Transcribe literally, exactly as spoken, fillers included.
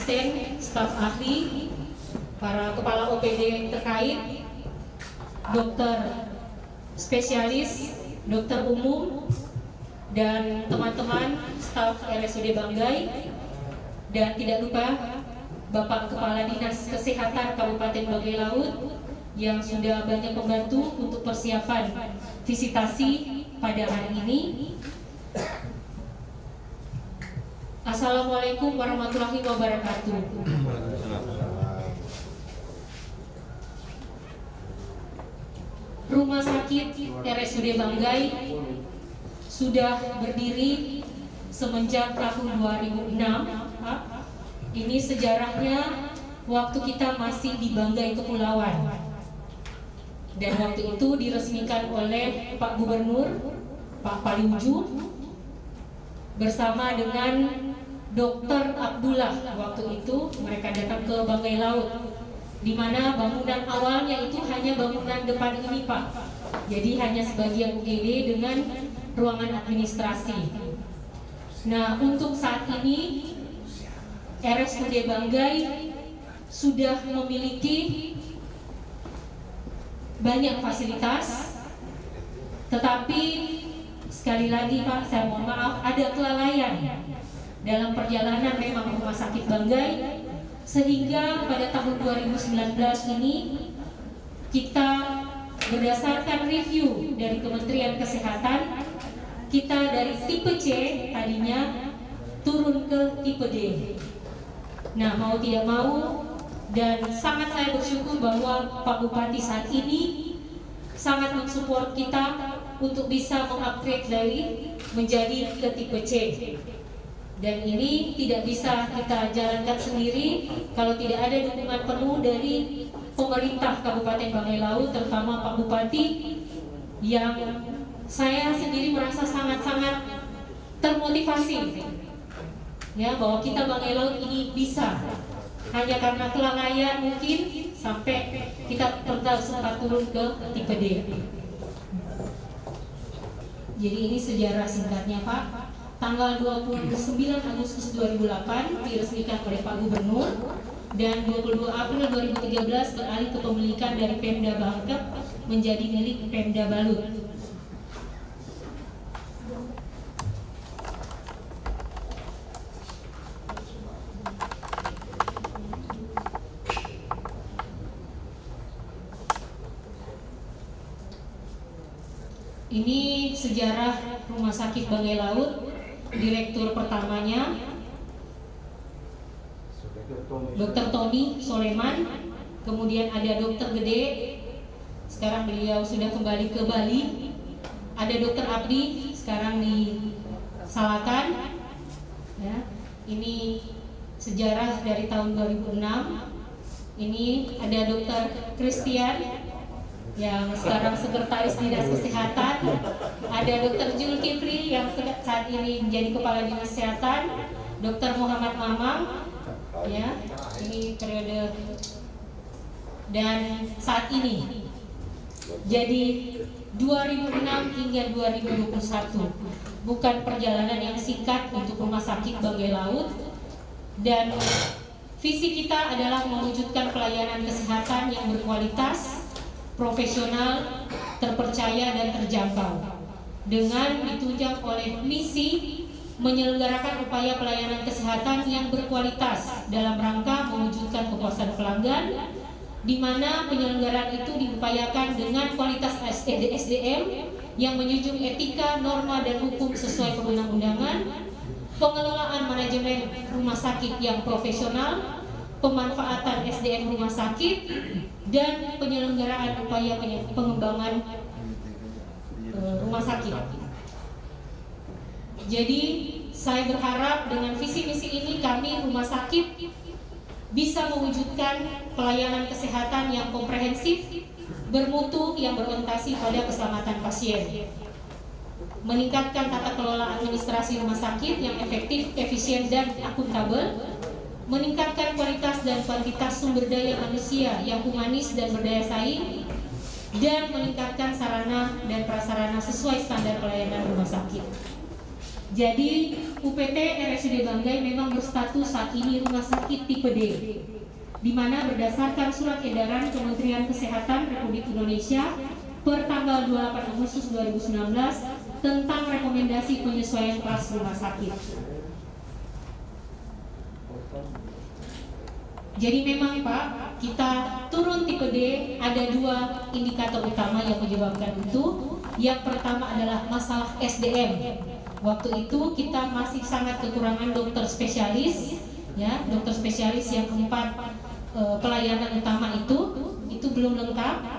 asisten, staf ahli, para kepala O P D terkait, dokter spesialis, dokter umum, dan teman-teman staf R S U D Banggai, dan tidak lupa Bapak Kepala Dinas Kesehatan Kabupaten Banggai Laut yang sudah banyak membantu untuk persiapan visitasi pada hari ini. Assalamualaikum warahmatullahi wabarakatuh. Rumah sakit R S U D Banggai sudah berdiri semenjak tahun dua ribu enam. Ini sejarahnya waktu kita masih di Banggai Kepulauan. Dan waktu itu diresmikan oleh Pak Gubernur, Pak Paliwuju, bersama dengan Dokter Abdullah. Waktu itu mereka datang ke Banggai Laut, di mana bangunan awalnya itu hanya bangunan depan ini, Pak. Jadi hanya sebagian U G D dengan ruangan administrasi. Nah, untuk saat ini R S U D Banggai sudah memiliki banyak fasilitas, tetapi sekali lagi Pak, saya mohon maaf, ada kelalaian dalam perjalanan memang Rumah Sakit Banggai, sehingga pada tahun dua ribu sembilan belas ini kita berdasarkan review dari Kementerian Kesehatan, kita dari tipe C tadinya turun ke tipe D. Nah, mau tidak mau, dan sangat saya bersyukur bahwa Pak Bupati saat ini sangat mensupport kita untuk bisa mengupgrade dari menjadi ke tipe C. Dan ini tidak bisa kita jalankan sendiri kalau tidak ada dukungan penuh dari pemerintah Kabupaten Banggai Laut, terutama Pak Bupati, yang saya sendiri merasa sangat-sangat termotivasi, ya, bahwa kita Banggai Laut ini bisa. Hanya karena kelalaian mungkin sampai kita pernah sempat turun ke tipe D. Jadi ini sejarah singkatnya, Pak. Tanggal dua puluh sembilan Agustus dua ribu delapan diresmikan oleh Pak Gubernur, dan dua puluh dua April dua ribu tiga belas beralih ke pemilikan dari Pemda Bangkep menjadi milik Pemda Balut. Ini sejarah Rumah Sakit Banggai Laut. Direktur pertamanya Dokter Tony Soleman, kemudian ada Dokter Gede, sekarang beliau sudah kembali ke Bali. Ada Dokter Abdi, sekarang di Salakan. Ya, ini sejarah dari tahun dua ribu enam. Ini ada Dokter Christian yang sekarang sekretaris Dinas Kesehatan, ada Dokter Zulkifli yang saat ini menjadi Kepala Dinas Kesehatan, Dokter Muhammad Mamang, ya, ini periode, dan saat ini jadi dua ribu enam hingga dua ribu dua puluh satu bukan perjalanan yang singkat untuk Rumah Sakit Banggai Laut, dan visi kita adalah mewujudkan pelayanan kesehatan yang berkualitas, profesional, terpercaya, dan terjangkau, dengan ditunjang oleh misi menyelenggarakan upaya pelayanan kesehatan yang berkualitas dalam rangka mewujudkan kepuasan pelanggan, di mana penyelenggaraan itu diupayakan dengan kualitas S D M yang menjunjung etika, norma, dan hukum sesuai perundang-undangan, pengelolaan manajemen rumah sakit yang profesional, pemanfaatan S D M rumah sakit, dan penyelenggaraan upaya pengembangan uh, rumah sakit. Jadi saya berharap dengan visi misi ini kami rumah sakit bisa mewujudkan pelayanan kesehatan yang komprehensif, bermutu, yang berorientasi pada keselamatan pasien, meningkatkan tata kelola administrasi rumah sakit yang efektif, efisien, dan akuntabel, meningkatkan kualitas dan kuantitas sumber daya manusia yang humanis dan berdaya saing, dan meningkatkan sarana dan prasarana sesuai standar pelayanan rumah sakit. Jadi U P T R S U D Banggai memang berstatus saat ini rumah sakit tipe D, di mana berdasarkan surat edaran Kementerian Kesehatan Republik Indonesia per tanggal dua puluh delapan Agustus dua ribu sembilan belas tentang rekomendasi penyesuaian kelas rumah sakit. Jadi memang Pak, kita turun tipe D ada dua indikator utama yang menyebabkan itu. Yang pertama adalah masalah S D M. Waktu itu kita masih sangat kekurangan dokter spesialis, ya, dokter spesialis yang keempat e, pelayanan utama itu itu belum lengkap.